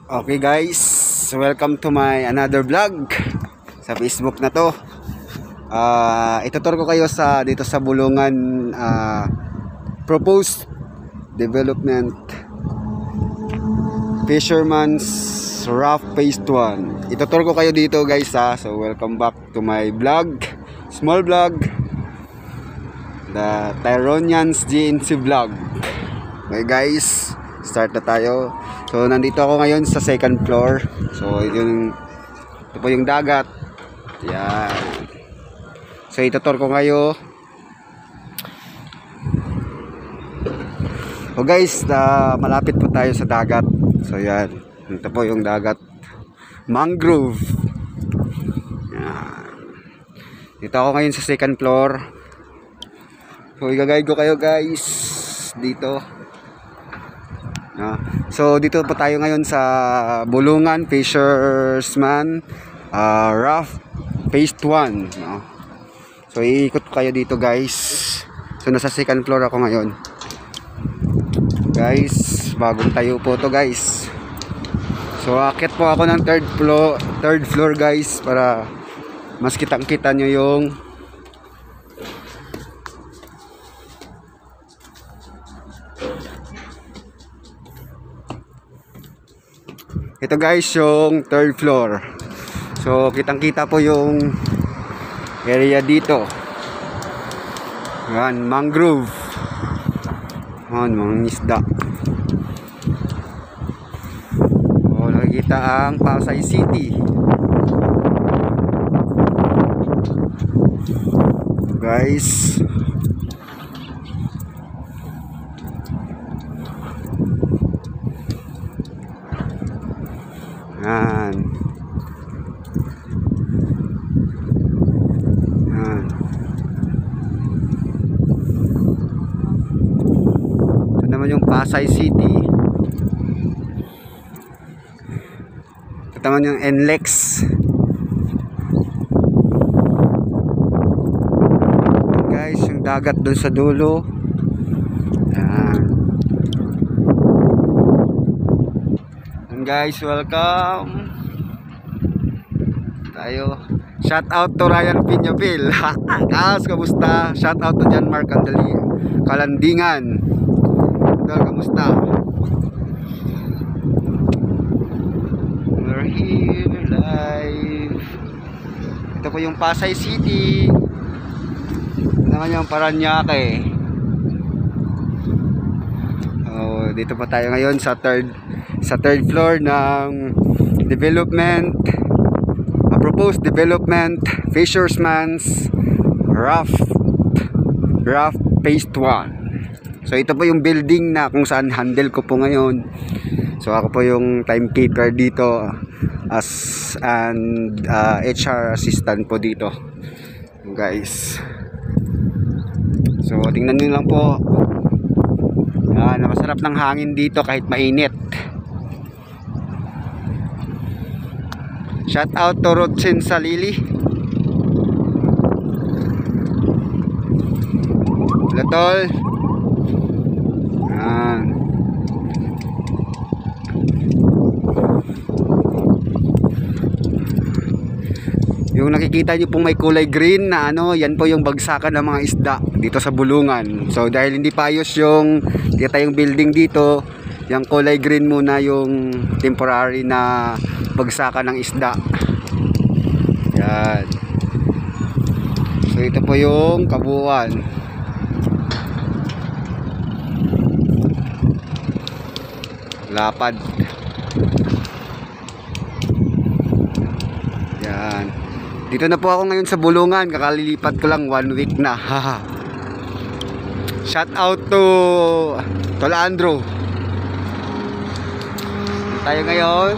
Okay guys, welcome to my another vlog sa Facebook na to. Itutur ko kayo dito sa Bulungan proposed development Fisherman's Rough Phase 1. Itutur ko kayo dito guys so welcome back to my vlog, small vlog, the Tyronians GNC vlog. Okay guys, start na tayo. So nandito ako ngayon sa second floor. So ito po yung dagat. Yan. So itutur ko kayo. So guys, malapit po tayo sa dagat. So yan. Ito po yung dagat. Mangrove. Yan. Dito ako ngayon sa second floor. So i-guide ko kayo guys dito. So dito po tayo ngayon sa Bulungan Fisherman Rough Phase 1. So iikot ko kayo dito guys. So nasa second floor ako ngayon guys. Bagong tayo po to guys. So akit po ako ng third floor guys, para mas kitang kita nyo yung ito guys, yung third floor. So kitang kita po yung area dito. Yan, mangrove. Yan, mga isda. Nakikita ang Pasay City guys. Yan. Yan. Ito naman yung Pasay City. Ito naman yung NLEX. Yan guys, yung dagat dun sa dulo. Yan. Guys, welcome tayo. Shout out to Ryan Piñabil. Guys, kamusta? Shout out to John Mark Kalandingan. Dol, kamusta? We're here live. Ito po yung Pasay City. Ito naman yung Paranaque. Oh, dito pa tayo ngayon sa third floor ng proposed development Fisherman's Rough Phase 1. So ito po yung building na kung saan handle ko po ngayon. So ako po yung timekeeper dito as an HR assistant po dito guys. So tingnan nyo lang po. Napasarap ng hangin dito kahit mainit. Shout out to Rodsin Salili. Latol. Yan. Yung nakikita nyo pong may kulay green na yan po yung bagsakan ng mga isda dito sa Bulungan. So dahil hindi pa ayos yung building dito, yung kulay green muna yung temporary na bagsakan ng isda. Yan. So ito po yung kabuuan. Lapad. Yan. Dito na po ako ngayon sa Bulungan. Kakalilipat ko lang 1 week na. Shout out to Tolandro. Tayo ngayon.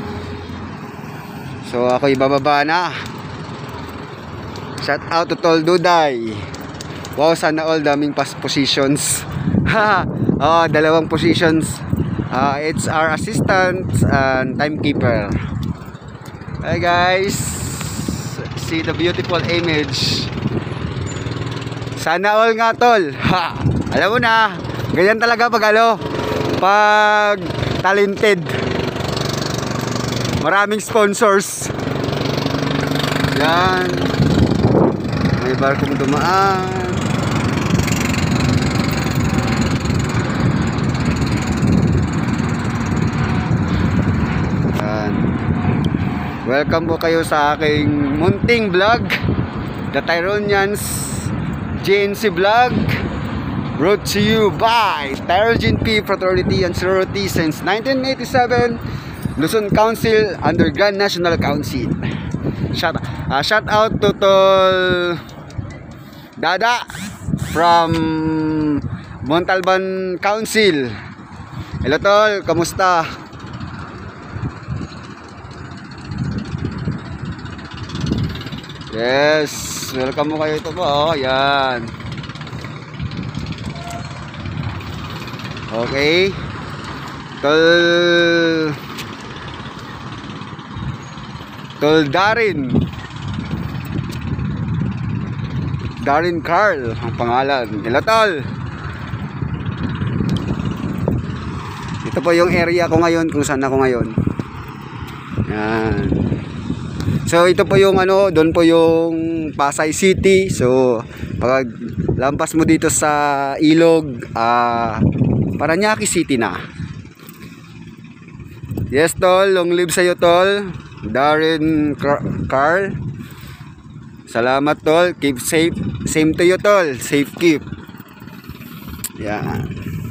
So ako ibababa na. Shout out to Tol Duday. Wow, sana all daming past positions. Dalawang positions. It's our assistant and timekeeper. Hi guys, see the beautiful image. Sana all nga tol. Alam mo na, ganyan talaga pag talented. Maraming sponsors. Yan. May barkong dumaan. Yan. Welcome po kayo sa aking munting vlog, The Tyronians GNC Vlog, brought to you by Tyrogen P Fraternity and Sorority since 1987, Luzon Council under Grand National Council. Shout out to Tol Dada from Montalban Council. Hello Tol, kamusta? Yes, welcome mo kayo ito po. Oh, yan. Okay. Tol Darin Carl ang pangalan. Hello Tol. Ito po yung area ko ngayon, kung saan ako ngayon. Yan. So ito po yung ano, doon po yung Pasay City. So pag lampas mo dito sa ilog, Paranaque City na. Yes Tol, long live sa'yo Tol Darin Carl. Salamat Tol, keep safe. Same to you Tol, safe keep. Yan.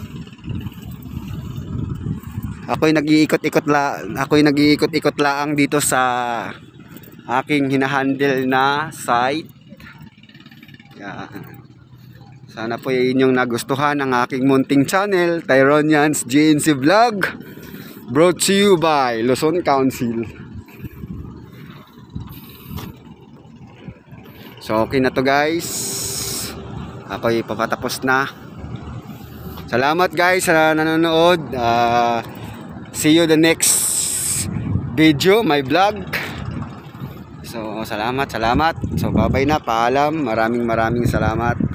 Ako'y nag-iikot-ikot lang dito sa aking hinahandle na site. Yan. Sana po inyong nagustuhan ang aking munting channel, Tyronians GNC Vlog, brought to you by Luzon Council. So okay na to guys. Ako'y papatapos na. Salamat guys sa nanonood. See you the next video, my vlog. So salamat. So bye-bye na, paalam. Maraming salamat.